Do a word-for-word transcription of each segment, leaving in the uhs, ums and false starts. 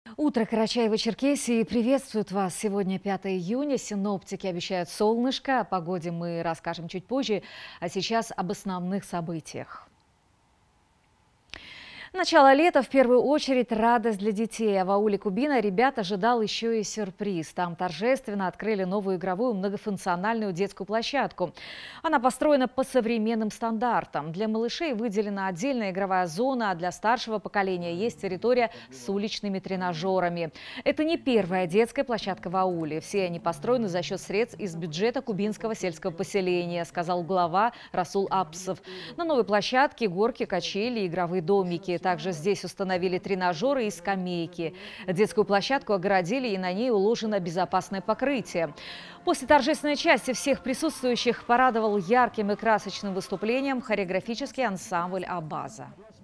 Утро Карачаево-Черкесии приветствует вас. Сегодня пятое июня. Синоптики обещают солнышко. О погоде мы расскажем чуть позже. А сейчас об основных событиях. Начало лета в первую очередь радость для детей. А в ауле Кубина ребят ожидал еще и сюрприз. Там торжественно открыли новую игровую многофункциональную детскую площадку. Она построена по современным стандартам. Для малышей выделена отдельная игровая зона, а для старшего поколения есть территория с уличными тренажерами. Это не первая детская площадка в ауле. Все они построены за счет средств из бюджета кубинского сельского поселения, сказал глава Расул Апсов. На новой площадке горки, качели, игровые домики. Также здесь установили тренажеры и скамейки. Детскую площадку огородили, и на ней уложено безопасное покрытие. После торжественной части всех присутствующих порадовал ярким и красочным выступлением хореографический ансамбль «Абаза».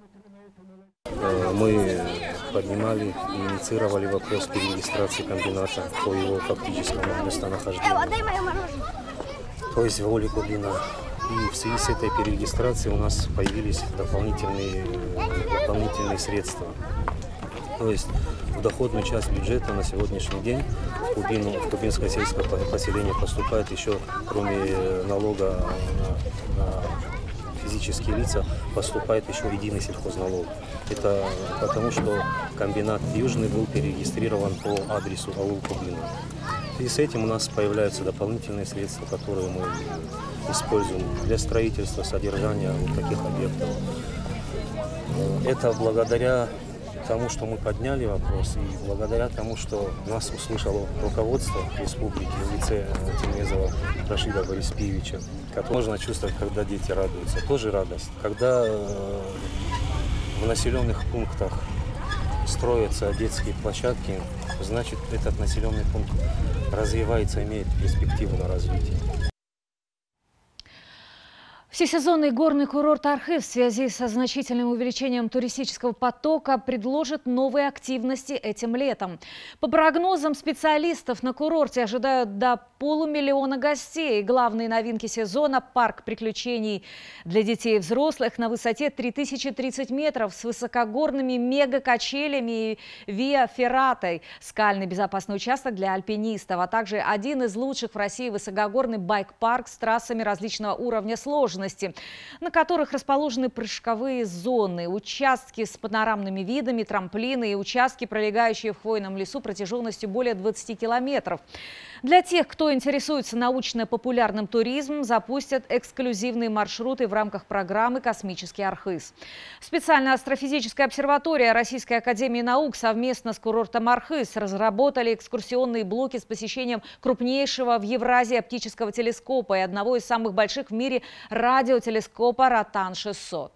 Мы поднимали и инициировали вопрос перерегистрации комбината по его фактическому местонахождению, то есть в ауле Кубина. И в связи с этой перерегистрацией у нас появились дополнительные, дополнительные средства. То есть в доходную часть бюджета на сегодняшний день в, Кубину, в кубинское сельское поселение поступает еще, кроме налога на, на физические лица, поступает еще единый сельхозналог. Это потому, что комбинат Южный был перерегистрирован по адресу аул Кубина. И с этим у нас появляются дополнительные средства, которые мы используем для строительства, содержания вот таких объектов. Это благодаря тому, что мы подняли вопрос, и благодаря тому, что нас услышало руководство республики в лице Тимезова Рашида Бориспиевича, как можно чувствовать, когда дети радуются. Тоже радость. Когда в населенных пунктах строятся детские площадки, значит, этот населенный пункт развивается, имеет перспективу на развитие. Всесезонный горный курорт Архыз в связи со значительным увеличением туристического потока предложит новые активности этим летом. По прогнозам специалистов, на курорте ожидают до полумиллиона гостей. Главные новинки сезона – парк приключений для детей и взрослых на высоте три тысячи тридцать метров с высокогорными мега-качелями и виа-ферратой, скальный безопасный участок для альпинистов, а также один из лучших в России высокогорный байк-парк с трассами различного уровня сложности, на которых расположены прыжковые зоны, участки с панорамными видами, трамплины и участки, пролегающие в хвойном лесу протяженностью более двадцати километров. Для тех, кто интересуется научно-популярным туризмом, запустят эксклюзивные маршруты в рамках программы «Космический Архыз». Специальная астрофизическая обсерватория Российской академии наук совместно с курортом Архыз разработали экскурсионные блоки с посещением крупнейшего в Евразии оптического телескопа и одного из самых больших в мире радиотелескопа Ротан шестьсот.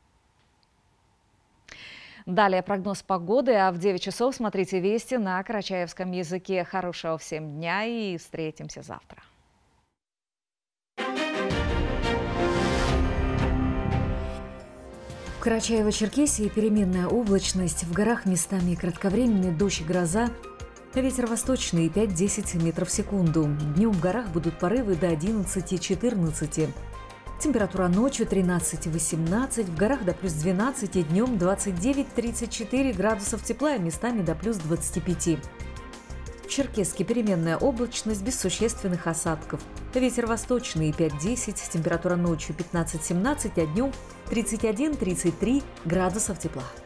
Далее прогноз погоды, а в девять часов смотрите «Вести» на карачаевском языке. Хорошего всем дня и встретимся завтра. В Карачаево-Черкесии переменная облачность, в горах местами кратковременный дождь и гроза. Ветер восточный пять-десять метров в секунду. Днем в горах будут порывы до одиннадцати-четырнадцати. Температура ночью тринадцать-восемнадцать, в горах до плюс двенадцати, днем двадцать девять-тридцать четыре градусов тепла и местами до плюс двадцати пяти. В Черкесске переменная облачность без существенных осадков. Ветер восточный пять-десять, температура ночью пятнадцать-семнадцать, а днем тридцать один-тридцать три градусов тепла.